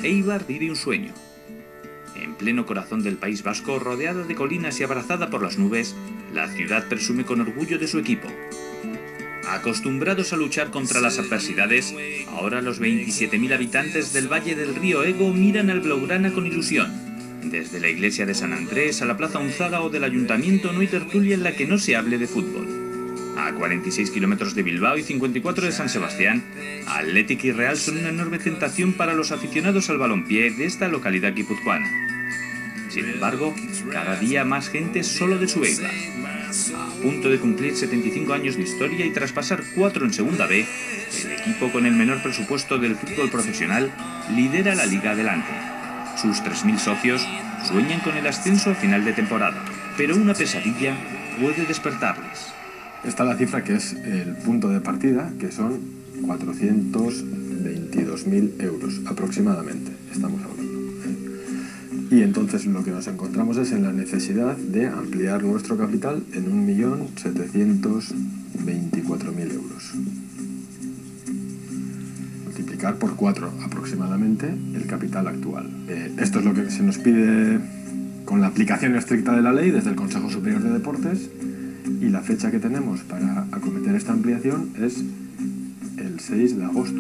Eibar vive un sueño. En pleno corazón del País Vasco, rodeada de colinas y abrazada por las nubes, la ciudad presume con orgullo de su equipo. Acostumbrados a luchar contra las adversidades, ahora los 27.000 habitantes del Valle del Río Ego miran al Blaugrana con ilusión. Desde la iglesia de San Andrés a la Plaza Unzaga o del Ayuntamiento no hay tertulia en la que no se hable de fútbol. A 46 kilómetros de Bilbao y 54 de San Sebastián, Athletic y Real son una enorme tentación para los aficionados al balompié de esta localidad guipuzcoana. Sin embargo, cada día más gente solo de su Eibar. A punto de cumplir 75 años de historia y tras pasar 4 en Segunda B, el equipo con el menor presupuesto del fútbol profesional lidera la Liga adelante. Sus 3.000 socios sueñan con el ascenso a final de temporada, pero una pesadilla puede despertarles. Está la cifra que es el punto de partida, que son 422.000 euros aproximadamente, estamos hablando. Y entonces lo que nos encontramos es en la necesidad de ampliar nuestro capital en 1.724.000 euros. Multiplicar por 4 aproximadamente el capital actual. Esto es lo que se nos pide con la aplicación estricta de la ley desde el Consejo Superior de Deportes, y la fecha que tenemos para acometer esta ampliación es el 6 de agosto.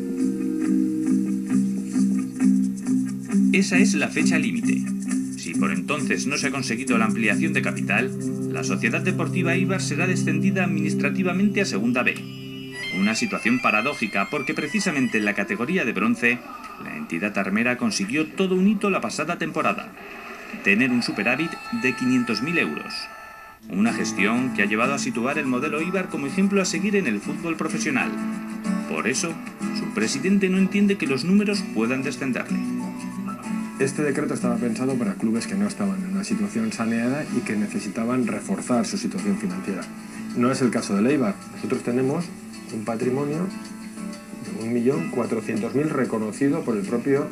Esa es la fecha límite. Si por entonces no se ha conseguido la ampliación de capital, la Sociedad Deportiva Eibar será descendida administrativamente a Segunda B. Una situación paradójica porque precisamente en la categoría de bronce, la entidad armera consiguió todo un hito la pasada temporada: tener un superávit de 500.000 euros. Una gestión que ha llevado a situar el modelo Eibar como ejemplo a seguir en el fútbol profesional. Por eso, su presidente no entiende que los números puedan descenderle. Este decreto estaba pensado para clubes que no estaban en una situación saneada y que necesitaban reforzar su situación financiera. No es el caso del Eibar. Nosotros tenemos un patrimonio de 1.400.000 reconocido por el propio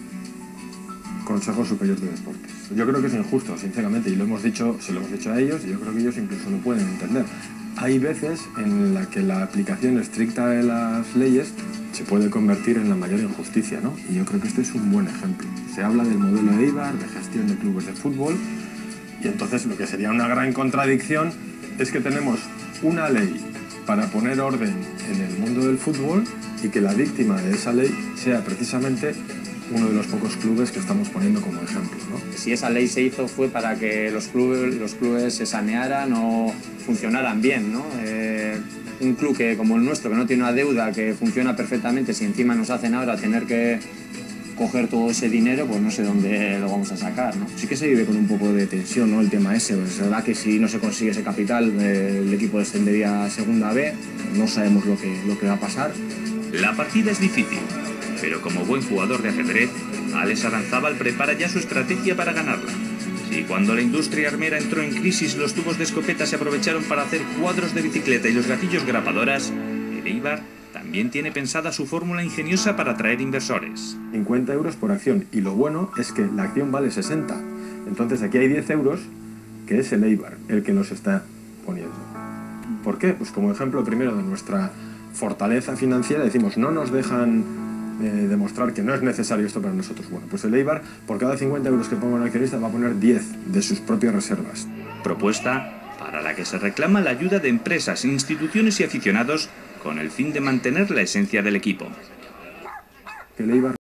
Consejo Superior de Deportes. Yo creo que es injusto, sinceramente, y se lo hemos dicho a ellos, y yo creo que ellos incluso lo pueden entender. Hay veces en las que la aplicación estricta de las leyes se puede convertir en la mayor injusticia, ¿no? Y yo creo que este es un buen ejemplo. Se habla del modelo Eibar, de gestión de clubes de fútbol, y entonces lo que sería una gran contradicción es que tenemos una ley para poner orden en el mundo del fútbol y que la víctima de esa ley sea precisamente uno de los pocos clubes que estamos poniendo como ejemplo, ¿no? Si esa ley se hizo fue para que los clubes se sanearan o funcionaran bien, ¿no? Un club que, como el nuestro, que no tiene una deuda, que funciona perfectamente, si encima nos hacen ahora tener que coger todo ese dinero, pues no sé dónde lo vamos a sacar, ¿no? Sí que se vive con un poco de tensión, ¿no? El tema ese, pues es verdad que si no se consigue ese capital, el equipo descendería a Segunda B, no sabemos lo que va a pasar. La partida es difícil, pero como buen jugador de ajedrez, Alex Aranzábal prepara ya su estrategia para ganarla. Si cuando la industria armera entró en crisis los tubos de escopeta se aprovecharon para hacer cuadros de bicicleta y los gatillos grapadoras, el Eibar también tiene pensada su fórmula ingeniosa para atraer inversores. 50 euros por acción, y lo bueno es que la acción vale 60. Entonces aquí hay 10 euros, que es el Eibar el que nos está poniendo. ¿Por qué? Pues como ejemplo primero de nuestra fortaleza financiera, decimos, no nos dejan demostrar que no es necesario esto para nosotros. Bueno, pues el Eibar, por cada 50 euros que ponga un accionista, va a poner 10 de sus propias reservas. Propuesta para la que se reclama la ayuda de empresas, instituciones y aficionados con el fin de mantener la esencia del equipo. El Eibar